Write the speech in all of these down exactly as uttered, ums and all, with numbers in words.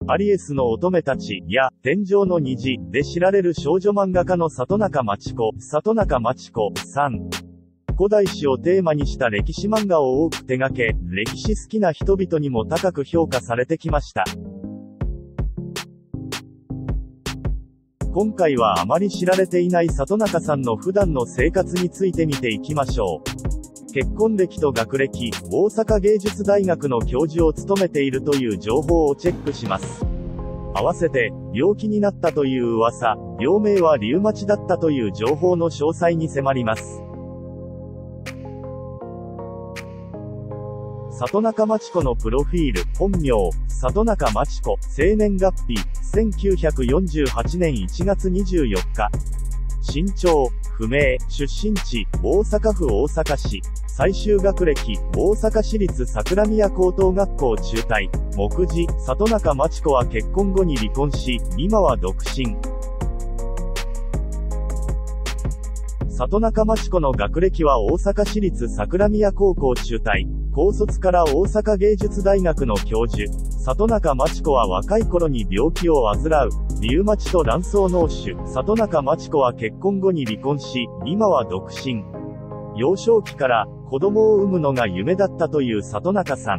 アリエスの乙女たちや天井の虹で知られる少女漫画家の里中町子、里中町子さん。古代史をテーマにした歴史漫画を多く手掛け、歴史好きな人々にも高く評価されてきました。今回はあまり知られていない里中さんの普段の生活について見ていきましょう。結婚歴と学歴、大阪芸術大学の教授を務めているという情報をチェックします。合わせて、病気になったという噂、病名はリウマチだったという情報の詳細に迫ります。里中町子のプロフィール、本名、里中町子、生年月日、せんきゅうひゃくよんじゅうはちねんいちがつにじゅうよっか。身長、不明、出身地、大阪府大阪市。最終学歴、大阪市立桜宮高等学校中退。目次、里中町子は結婚後に離婚し、今は独身。里中町子の学歴は大阪市立桜宮高校中退。高卒から大阪芸術大学の教授。里中町子は若い頃に病気を患う。リウマチと卵巣脳腫。里中町子は結婚後に離婚し、今は独身。幼少期から子供を産むのが夢だったという里中さん。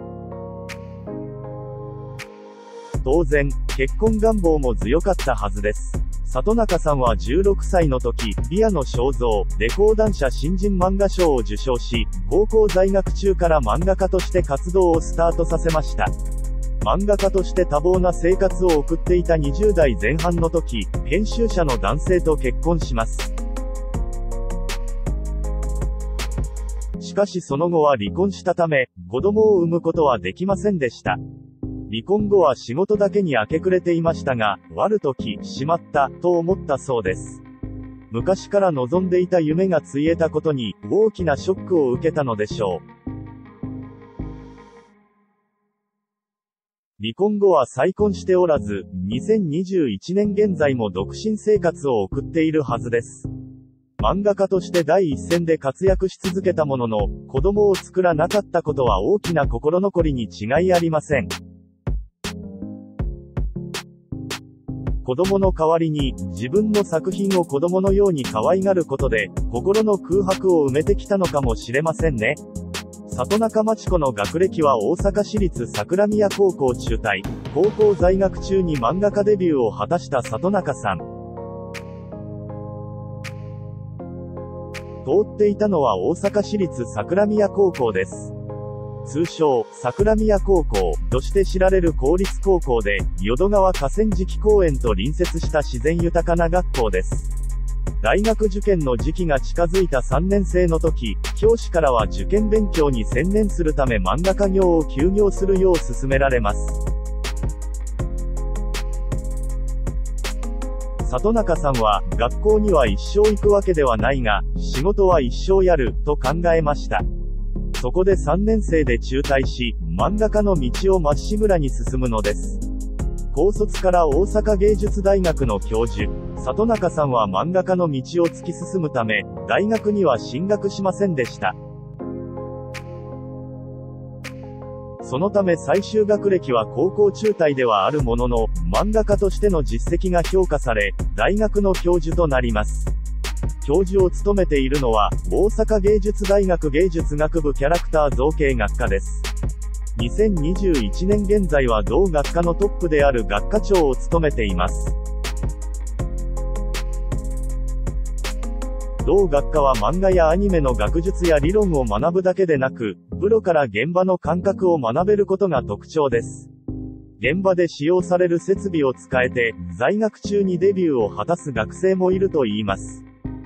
当然、結婚願望も強かったはずです。里中さんはじゅうろくさいの時、ビアの肖像、レコーダン社新人漫画賞を受賞し、高校在学中から漫画家として活動をスタートさせました。漫画家として多忙な生活を送っていたにじゅうだいぜん半の時、編集者の男性と結婚します。しかしその後は離婚したため、子供を産むことはできませんでした。離婚後は仕事だけに明け暮れていましたが、ある時、しまった、と思ったそうです。昔から望んでいた夢がついえたことに、大きなショックを受けたのでしょう。離婚後は再婚しておらず、にせんにじゅういちねん現在も独身生活を送っているはずです。漫画家として第一線で活躍し続けたものの、子供を作らなかったことは大きな心残りに違いありません。子供の代わりに、自分の作品を子供のように可愛がることで、心の空白を埋めてきたのかもしれませんね。里中町子の学歴は大阪市立桜宮高校中退。高校在学中に漫画家デビューを果たした里中さん。通っていたのは大阪市立桜宮高校です。通称、桜宮高校として知られる公立高校で、淀川河川敷公園と隣接した自然豊かな学校です。大学受験の時期が近づいたさんねん生の時、教師からは受験勉強に専念するため漫画家業を休業するよう勧められます。里中さんは、学校には一生行くわけではないが、仕事は一生やる、と考えました。そこでさんねん生で中退し、漫画家の道をまっしぐらに進むのです。高卒から大阪芸術大学の教授、里中さんは漫画家の道を突き進むため、大学には進学しませんでした。そのため最終学歴は高校中退ではあるものの、漫画家としての実績が評価され、大学の教授となります。教授を務めているのは、大阪芸術大学芸術学部キャラクター造形学科です。にせんにじゅういちねん現在は同学科のトップである学科長を務めています。同学科は漫画やアニメの学術や理論を学ぶだけでなく、プロから現場の感覚を学べることが特徴です。現場で使用される設備を使えて、在学中にデビューを果たす学生もいるといいます。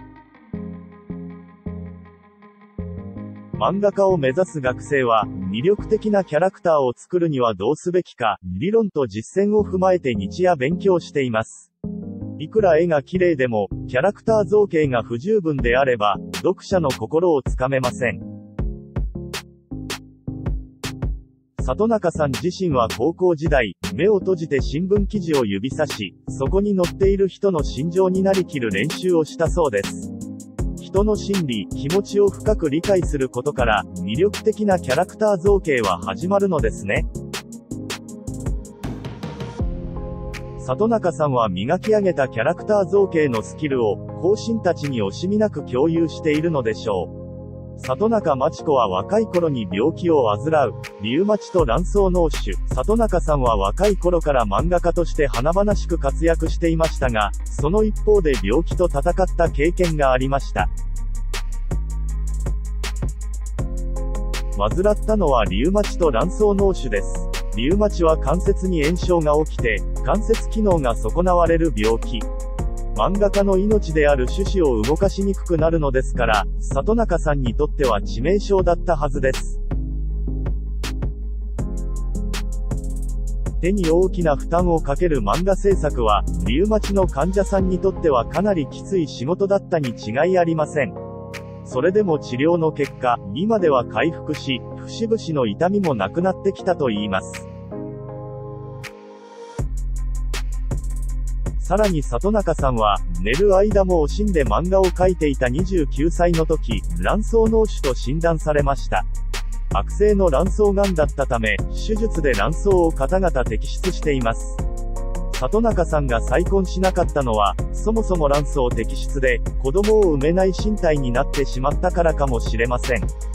漫画家を目指す学生は、魅力的なキャラクターを作るにはどうすべきか、理論と実践を踏まえて日夜勉強しています。いくら絵が綺麗でも、キャラクター造形が不十分であれば、読者の心をつかめません。里中さん自身は高校時代、目を閉じて新聞記事を指さし、そこに載っている人の心情になりきる練習をしたそうです。人の心理、気持ちを深く理解することから、魅力的なキャラクター造形は始まるのですね。 里中さんは磨き上げたキャラクター造形のスキルを、後進たちに惜しみなく共有しているのでしょう。里中真知子は若い頃に病気を患う、リウマチと卵巣脳腫。里中さんは若い頃から漫画家として華々しく活躍していましたが、その一方で病気と戦った経験がありました。患ったのはリウマチと卵巣脳腫です。リウマチは関節に炎症が起きて、関節機能が損なわれる病気。漫画家の命である種子を動かしにくくなるのですから、里中さんにとっては致命傷だったはずです。手に大きな負担をかける漫画制作は、リウマチの患者さんにとってはかなりきつい仕事だったに違いありません。それでも治療の結果、今では回復し、節々の痛みもなくなってきたといいます。さらに里中さんは、寝る間も惜しんで漫画を描いていたにじゅうきゅうさいの時、卵巣脳腫と診断されました。悪性の卵巣がんだったため、手術で卵巣を方々摘出しています。里中さんが再婚しなかったのは、そもそも卵巣摘出で、子供を産めない身体になってしまったからかもしれません。